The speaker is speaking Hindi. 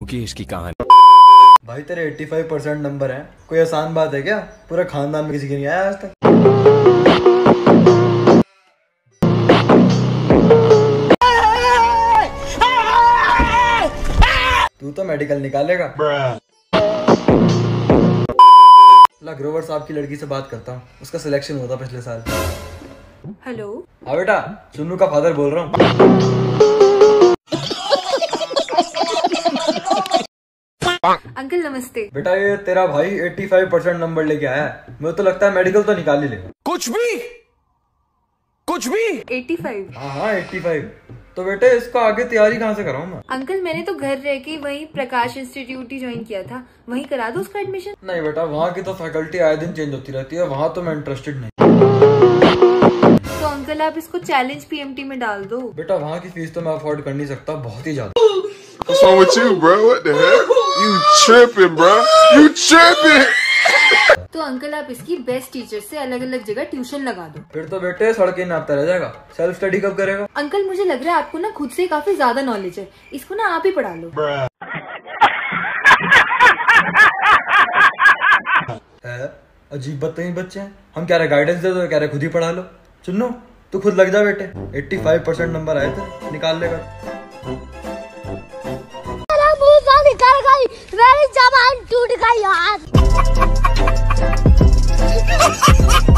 होगी इसकी कहानी। भाई तेरे 85% नंबर है, कोई आसान बात है क्या? पूरा खानदान में किसी के नहीं आया आज तक। तू तो मेडिकल निकालेगा। ग्रोवर साहब की लड़की से बात करता हूँ, उसका सिलेक्शन हुआ था पिछले साल। हेलो। हाँ बेटा, चुन्नू का फादर बोल रहा हूँ। अंकल नमस्ते। बेटा ये तेरा भाई 85% नंबर लेके आया है, मुझे तो लगता है मेडिकल तो निकाल ही लेगा। कुछ भी 85। हाँ 85। तो बेटे इसका आगे तैयारी कहाँ से कराऊँ मैं? अंकल मैंने तो घर रह के वही प्रकाश इंस्टीट्यूट ही ज्वाइन किया था, वहीं करा दो उसका एडमिशन। नहीं बेटा, वहाँ की तो फैकल्टी आए दिन चेंज होती रहती है, वहाँ तो मैं इंटरेस्टेड नहीं। तो अंकल आप इसको चैलेंज पीएमटी में डाल दो। बेटा वहाँ की फीस तो मैं अफोर्ड कर नहीं सकता, बहुत ही ज्यादा। What's wrong with you, bro? What the heck? You tripping, bro? You tripping? तो अंकल आप इसकी बेस्ट टीचर से अलग अलग जगह ट्यूशन लगा दो। फिर तो बेटे सड़कें नापता रह जाएगा, सेल्फ स्टडी कब करेगा? अंकल मुझे लग रहा है आपको ना खुद से काफी ज्यादा नॉलेज है, इसको ना आप ही पढ़ा लो। है अजीब बदतमीज बच्चे हैं, हम कह रहे गाइडेंस दे दो, कह रहे खुद ही पढ़ा लो। चुन्नू तू खुद लग जा बेटे, 85% नंबर आए थे, निकाल लेगा। निकल गई, मेरी जबान टूट गई यार।